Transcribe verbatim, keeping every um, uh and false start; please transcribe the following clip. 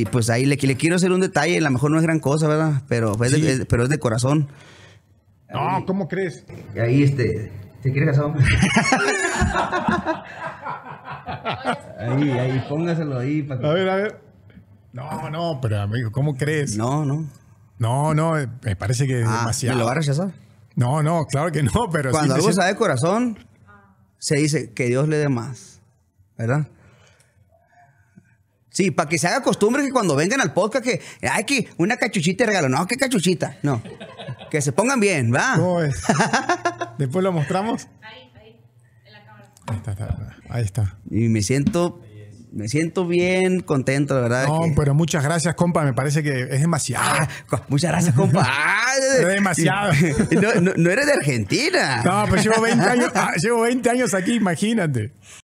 pues ahí le, le quiero hacer un detalle, a lo mejor no es gran cosa, ¿verdad? Pero es, Sí. de, es- pero es de corazón. No, ¿cómo crees? Ahí, este, ¿se quiere casar? Ahí, ahí, póngaselo ahí. Para que... A ver, a ver. No, no, pero amigo, ¿cómo crees? No, no. No, no, me parece que es Ah, demasiado. ¿me lo va a rechazar? No, no, claro que no, pero Cuando sí me algo siento- sabe de corazón, se dice que Dios le dé más, ¿verdad? Sí, para que se haga costumbre que cuando vengan al podcast que hay que una cachuchita de regalo. No, ¿qué cachuchita? No. Que se pongan bien, ¿va? ¿Cómo es? Después lo mostramos. Ahí, ahí, en la cámara. Ahí está, está, ahí está. Y me siento, me siento bien contento, la verdad. No, que- pero muchas gracias, compa. Me parece que es demasiado. Ah, co- muchas gracias, compa. Ah, Es demasiado. No, no, no eres de Argentina. No, pero llevo veinte años, ah, llevo veinte años aquí, imagínate.